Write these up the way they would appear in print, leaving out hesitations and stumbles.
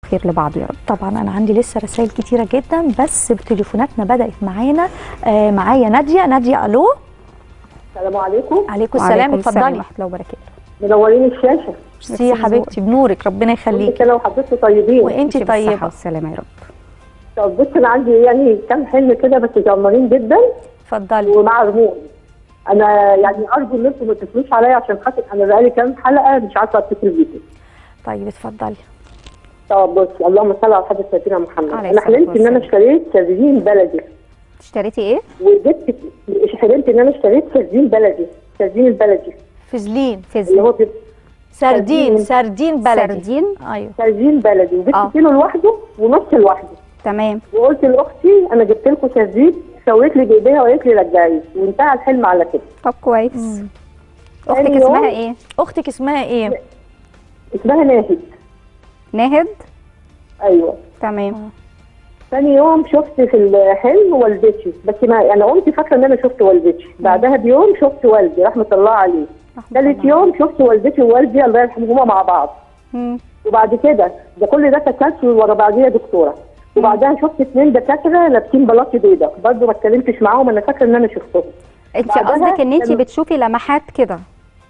خير لبعض يا رب. طبعا انا عندي لسه رسائل كتيره جدا، بس تليفوناتنا بدات معانا. معايا ناديه. الو. السلام عليكم. عليكم السلام، اتفضلي. ورحمه الله وبركاته. منورين الشاشه. ميرسي يا حبيبتي، بنورك، ربنا يخليكي. كده وحضرتك طيبين. وانتي طيبه. بالصحه والسلامه يا رب. طب بصي، انا عندي يعني كام حلم كده بس جمرين جدا اتفضلي. ومع رموز. انا يعني ارجو ان انتم ما تتصلوش عليا عشان خاطر انا بقالي كام حلقه مش عارفه اتصل بيكم. طيب اتفضلي. طب بصي، اللهم صل على حضره سيدنا محمد. عليه انا الصلاة حلمت ان انا اشتريت سردين بلدي. اشتريتي ايه؟ وجبت حلمت ان انا اشتريت سردين بلدي، سردين البلدي فزلين. اللي هو سردين بلدي. سردين. ايوه سردين بلدي، وجبت كيلو لوحده ونص لوحده. تمام. وقلت لاختي انا جبت لكم سردين، سويت لي بايديها وقالت لي رجعيه، وانتهى الحلم على كده. طب كويس. اختك تاني اسمها يوم- ايه؟ اختك اسمها ايه؟ اسمها ناهد. ناهد. ايوه. تمام. ثاني يوم شفت في الحلم والدتي، بس ما انا قمت فاكره ان انا شفت والدتي. بعدها بيوم شفت والدي رحمه الله عليه. ثالث يوم شفت والدتي ووالدي الله يرحمهما مع بعض. وبعد كده ده كل ده تسلسل ورا بعضيه يا دكتوره. وبعدها شفت 2 دكاتره لابسين بلاطي بيضاء، برضه ما اتكلمتش معاهم، انا فاكره ان انا شفتهم. انت بعدها قصدك ان انت لما- بتشوفي لمحات كده؟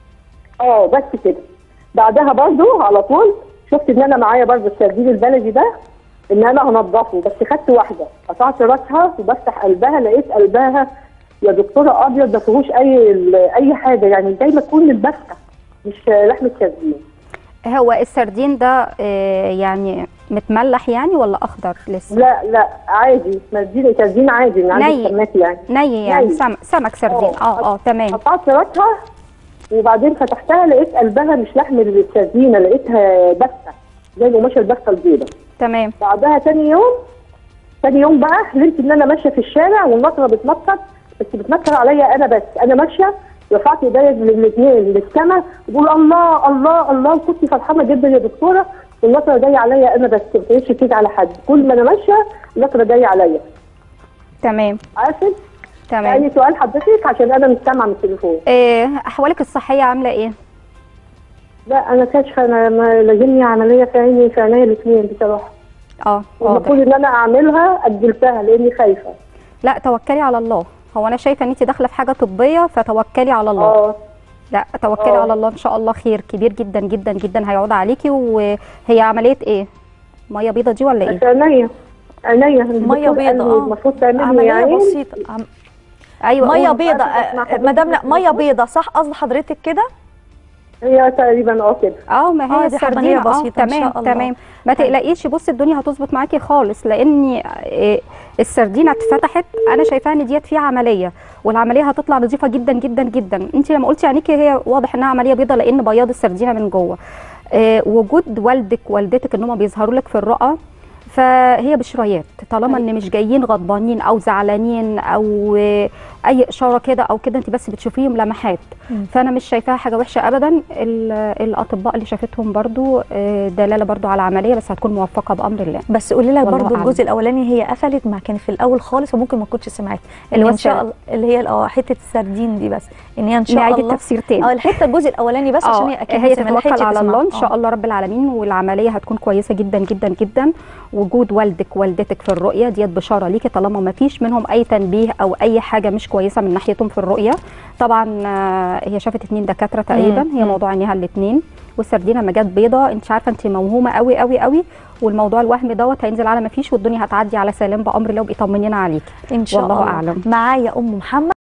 بس كده. بعدها برضه على طول شفت ان انا معايا برضه السردين البلدي ده، ان انا هنضفه، بس خدت واحده قطعت راسها وبفتح قلبها لقيت قلبها يا دكتوره ابيض، ما فيهوش اي حاجه، يعني زي ما تكون البسه مش لحمه سردين. هو السردين ده يعني متملح يعني ولا اخضر لسه؟ لا عادي، سردين عادي من عند ني. السماك يعني. ني يعني ني. سمك سردين. تمام. قطعت راسها وبعدين فتحتها لقيت قلبها مش لحم السردينه، لقيتها بسه زي قماشه البسه البيضاء. تمام. بعدها تاني يوم بقى حلمت ان انا ماشيه في الشارع والنطره بتنطر، بس بتنطر عليا انا بس، انا ماشيه رفعت ايديا الاثنين للسماء وبقول الله الله الله، وكنت فرحانه جدا يا دكتوره، والنطره جايه عليا انا بس، ما كانتش كده على حد، كل ما انا ماشيه النطره جايه عليا. تمام. عارفه؟ تمام. يعني سؤال حضرتك عشان انا مش سامعه من التليفون. احوالك الصحيه عامله ايه؟ لا انا كاشفه، انا لازمني عمليه في عينيا الاثنين بصراحه. والمفروض ان انا اعملها اجلتها لاني خايفه. لا توكلي على الله، هو انا شايفه ان انت داخله في حاجه طبيه فتوكلي على الله. لا توكلي على الله، ان شاء الله خير كبير جدا جدا جدا هيعود عليكي. وهي عمليه ايه؟ ميه بيضه دي ولا ايه؟ عينيا ميه بيضه. المفروض تعملي عمليه بسيطه. ايوه ميه بيضه. مدام ميه بيضه صح قصد حضرتك كده؟ هي تقريبا كده. ما هي السردين بسيطه تمام تمام. ما تقلقيش، بصي الدنيا هتظبط معاكي خالص، لان السردينه اتفتحت، انا شايفاها ان ديت فيها عمليه، والعمليه هتطلع نظيفه جدا جدا جدا. انت لما قلتي عينيكي هي واضح انها عمليه بيضه لان بياض السردينه من جوه. وجود والدك والدتك ان هم بيظهروا لك في الرؤى، فهي بشرايات، طالما ان مش جايين غضبانين او زعلانين او اي اشاره كده او كده، انت بس بتشوفيهم لمحات. فانا مش شايفاها حاجه وحشه ابدا. الاطباء اللي شافتهم برضو دلاله برضو على عمليه، بس هتكون موفقه بامر الله. بس قولي لها برضو الجزء الاولاني هي قفلت، ما كانت في الاول خالص وممكن ما كنتش سمعت اللي هو ان شاء الله اللي هي حته السردين دي، بس ان هي ان شاء الله التفسير تاني الحته الجزء الاولاني بس عشان هي تتوكل على الله ان شاء الله رب العالمين، والعمليه هتكون كويسه جدا جدا جدا. وجود والدك والدتك في الرؤيه ديت بشاره ليكي، طالما ما فيش منهم اي تنبيه او اي حاجه مش كويسه من ناحيتهم في الرؤيه. طبعا هي شافت 2 دكاتره تقريبا، هي موضوع عينيها الاثنين، والسردينه ما جت بيضه. انت عارفه انت موهومه قوي قوي قوي، والموضوع الوهم دوت هينزل على ما فيش، والدنيا هتعدي على سلام بامر الله، وبقي طمنينا عليكي ان شاء الله. والله اعلم. معايا ام محمد.